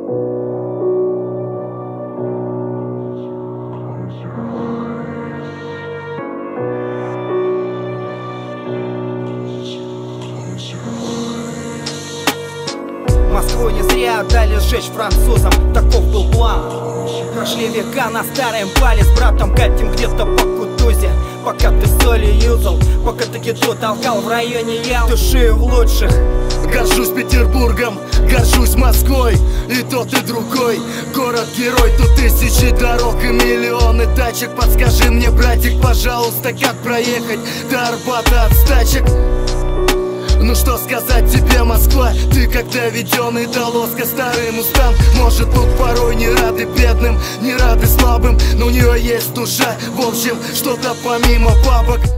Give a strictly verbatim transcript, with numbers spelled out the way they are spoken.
Москву не зря дали сжечь французам, таков был план. Прошли века, на старом пале с братом катим где-то по Кутузе. Пока ты соли юзал, пока ты гидру толкал в районе Ял, души в лучших. Горжусь Петербургом, горжусь Москвой, и тот, и другой город-герой. Тут тысячи дорог и миллионы тачек. Подскажи мне, братик, пожалуйста, как проехать до Арбата от стачек? Ну что сказать тебе, Москва, ты как доведенный до лоска старый мустанг. Может, тут порой не рады бедным, не рады слабым, но у нее есть душа, в общем, что-то помимо бабок.